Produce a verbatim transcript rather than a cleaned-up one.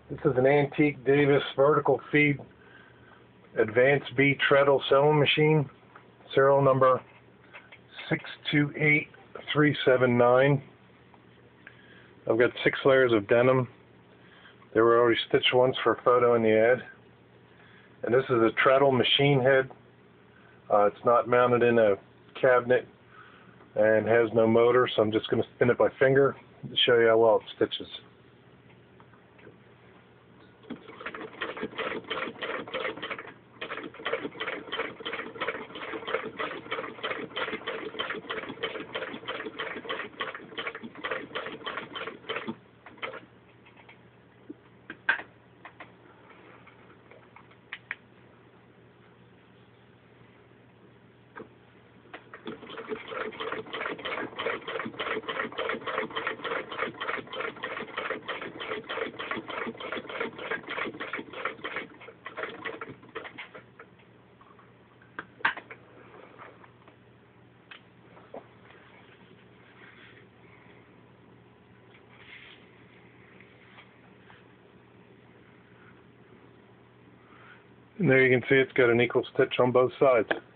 This is an antique Davis vertical feed Advanced B Treadle sewing machine, serial number six two eight three seven nine. I've got six layers of denim. They were already stitched once for a photo in the ad. And this is a Treadle machine head. Uh, it's not mounted in a cabinet and has no motor, so I'm just going to spin it by finger to show you how well it stitches. And there you can see it's got an equal stitch on both sides.